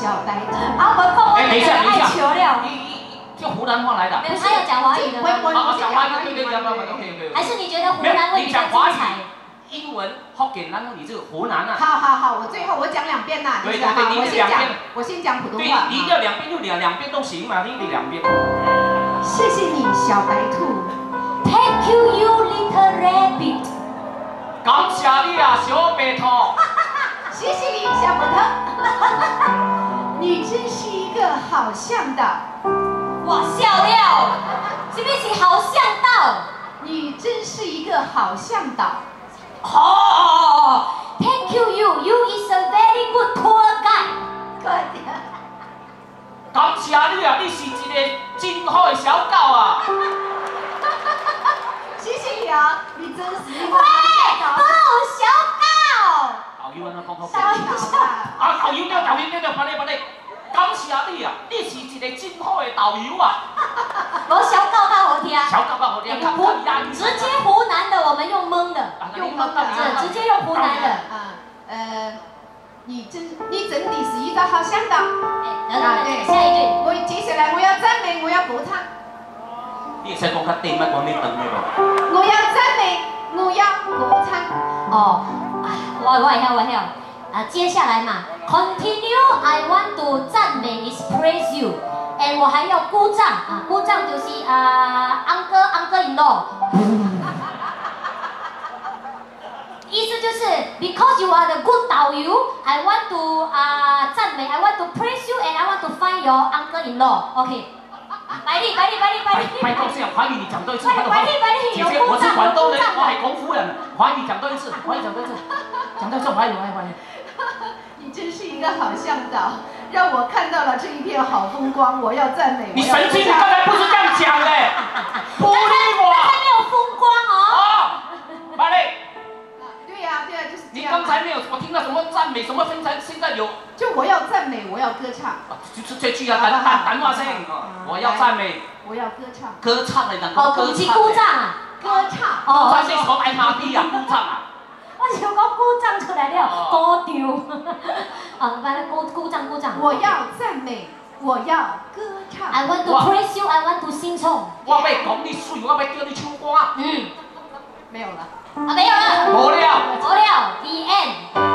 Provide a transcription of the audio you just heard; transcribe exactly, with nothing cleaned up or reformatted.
小白兔。 啊，我讲我哎，等一下，等一下， 求了。 你你就湖南话来的。 没有，他要讲华语的吗？ 我我讲华语，对对对，讲华语 ，OK OK。 还是你觉得湖南会比较精彩？ 英文、福建，然后你这个湖南啊。 好好好，我最后我讲两遍啦。 对对对，你两遍。 我先讲普通对， 话。 你一定要两遍就两两遍都行嘛，你得两遍。 谢谢你，小白兔。 Thank you, you little rabbit。 感谢你啊，小白兔。 谢谢你，小白兔。你真是一个好向导。 哇，笑了，是不是好向导？ 你真是一个好向导。 哦 ，Thank you, you, you is a very good tour guide。 快点。 感谢你啊，你是一个真好的小狗啊。 谢谢你啊，你真是一个喂， 好小狗。 导游安怎讲好？ 小导啊。 啊，导游对，导游对对，快点快点。感谢你啊，你是一个真好的导游啊。 我小狗较好听。 小狗较好听，看看压抑。 直接湖南的，我们用蒙的。 用蒙的， 直接用湖南的。 啊，呃，你真你真的是一个好向导。 哎，等等等，下一句。 我接下来我要赞美，我要歌唱。 你会使讲较低，莫讲你长的无。 我要赞美，我要歌唱。 哦，我我会晓我会晓。啊，接下来嘛 ，continue I want to 赞美 is praise you， and 我还要鼓掌啊，鼓掌就是啊 uncle uncle in law， 意思就是 because you are the good 导游 ，I want to 啊赞美 ，I want to praise you and I want to find your uncle in law，OK。百丽，百丽，百丽，百丽。 拜托，是讲华语，你讲多一次。 百丽，百丽，百丽， 姐姐，我是广东人，我系广府人，华语讲多一次，华语讲多一次，讲多一次华语，华语，华语。 你真是一个好向导，让我看到了这一片好风光。我要赞美。 你神经！你刚才不是这样讲的，不理我。 刚才没有风光哦。 哦，马丽。 对呀，对呀，就是这你样。 刚才没有，我听到什么赞美，什么分才现在有。 就我要赞美，我要歌唱。 就是这句啊，谈谈谈话声。我要赞美。 我要歌唱。 歌唱的人。 哦，鼓起鼓掌啊。 歌唱。 哦。他是说 M R T 啊，鼓唱啊。 我想讲鼓掌出来了，高调。啊，来来，鼓鼓掌鼓掌。 我要赞美，我要歌唱。 I want to praise you, I want to sing song。 我要讲你水，我要叫你唱歌。 嗯， 没有了。 啊，没有了。 无了。 无了 ，The end。